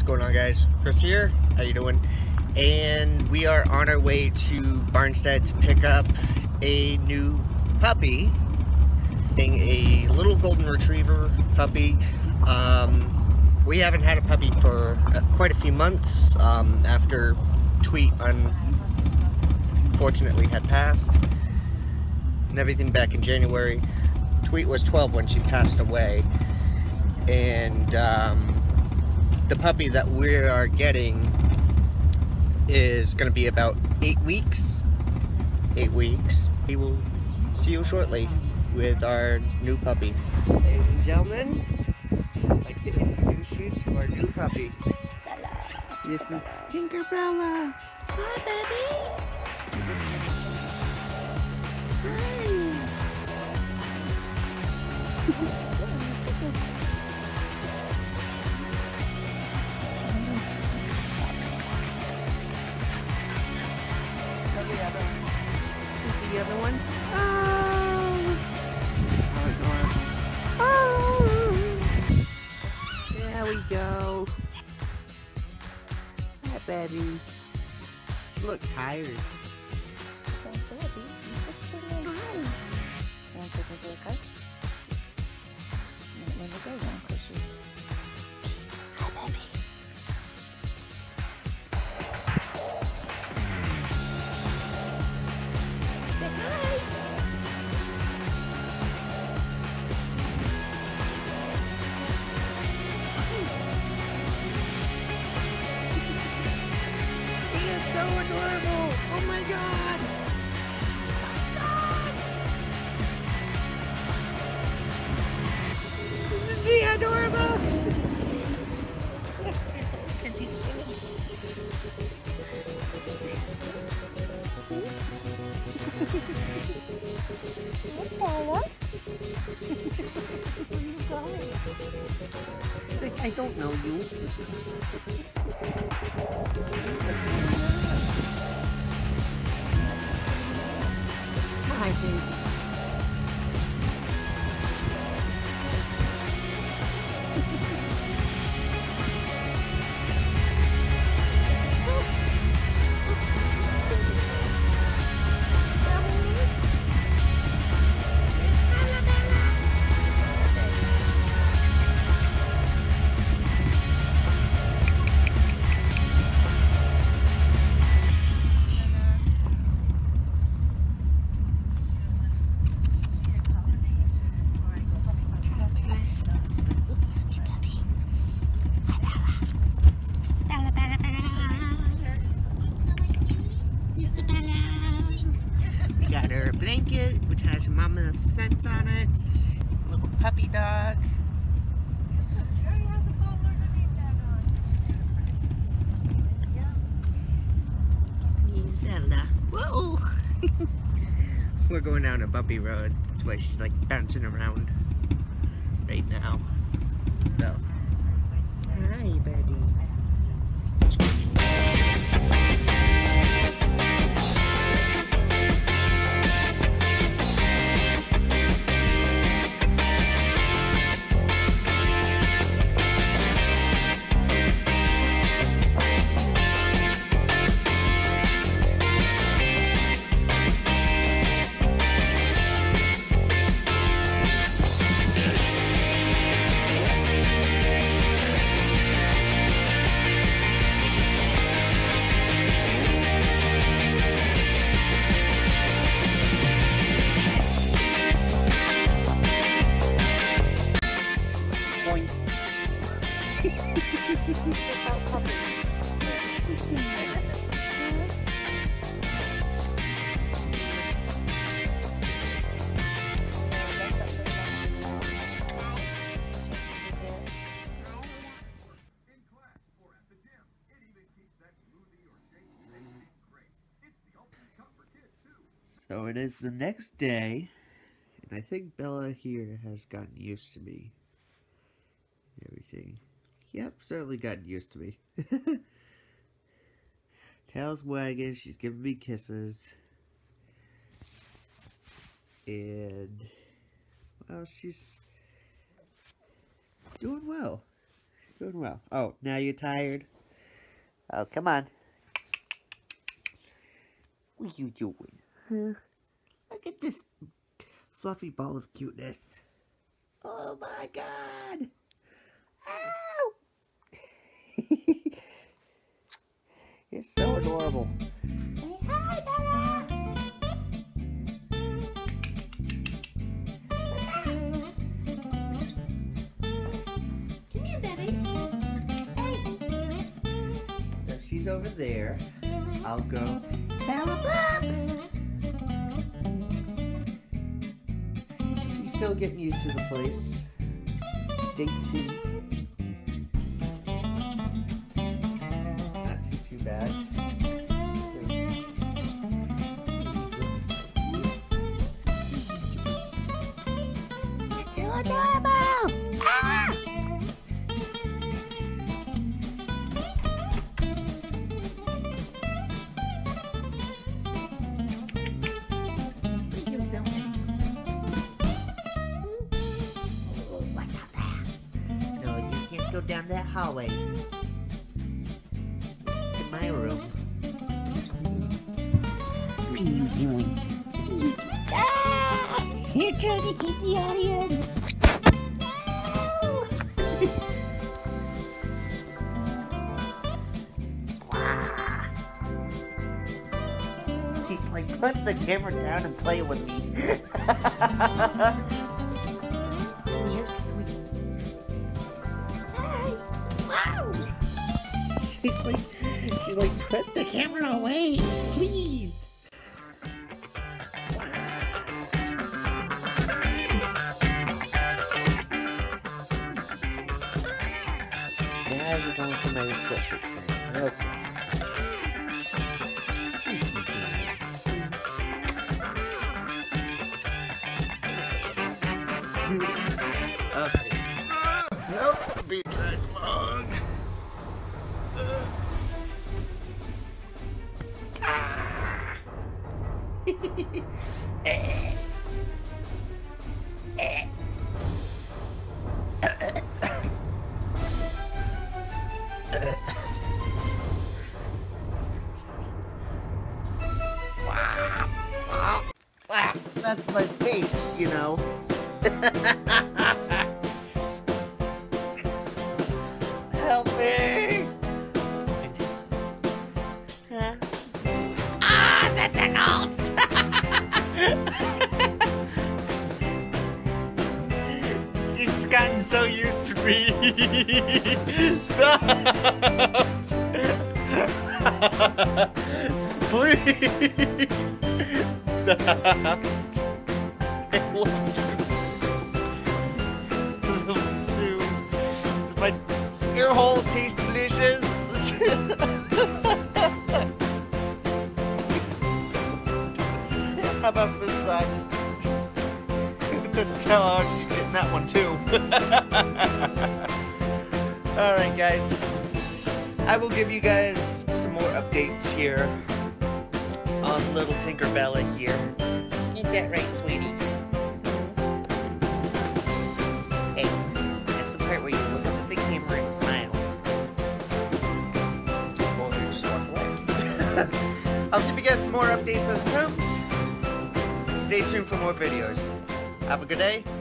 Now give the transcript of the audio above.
going on, guys? Chris here. How you doing? And we are on our way to Barnstead to pick up a new puppy, being a little golden retriever puppy. We haven't had a puppy for quite a few months after Tweet unfortunately had passed and everything back in January. Tweet was 12 when she passed away, and the puppy that we are getting is going to be about 8 weeks. 8 weeks. We will see you shortly with our new puppy. Ladies and gentlemen, I'd like to introduce you to our new puppy. Bella. This is Tinkerbella. Hi, baby. Hi. The other one. Oh, adorable. Oh, there we go. Hi, baby. You look tired. So adorable! Oh my god! Isn't she adorable? Bella? Where are you going? I don't know you. Hi, baby. Got her blanket, which has her mama's scent on it. A little puppy dog. He's Bella. Whoa! We're going down a bumpy road. That's why she's like bouncing around right now. So, hi, buddy. So it is the next day, and I think Bella here has gotten used to me. Everything. Yep, certainly gotten used to me. Tail's wagging, she's giving me kisses. And, well, she's doing well. Doing well. Oh, now you're tired? Oh, come on. What are you doing? Huh? Look at this fluffy ball of cuteness. Oh my god! Ow! You're so adorable. Say hi, Bella! Come here, baby. Hey! So she's over there. I'll go. Bella Bubs! She's still getting used to the place. Day 2. Not too bad. You're so adorable! Ah! Go down that hallway to my room. What are you doing? Ah! You're trying to get the audience. No! He's like, put the camera down and play with me. You're sweet. She's like, put the camera away, please. Now we're going for my sweatshirt thing. Okay. Okay. Nope, be dragged along. That's my face, you know. Help me! Huh? Ah, that tickles! She's gotten so used to me. Stop! Please! Stop! I love you too. Does my ear hole taste delicious? How about this side? With the cellar, she's getting that one too. Alright guys, I will give you guys some more updates here on little Tinkerbella here. Ain't that right, sweetie? Hey, that's the part where you look up at the camera and smile. Or you just walk away. I'll give you guys more updates as it comes. Stay tuned for more videos. Have a good day.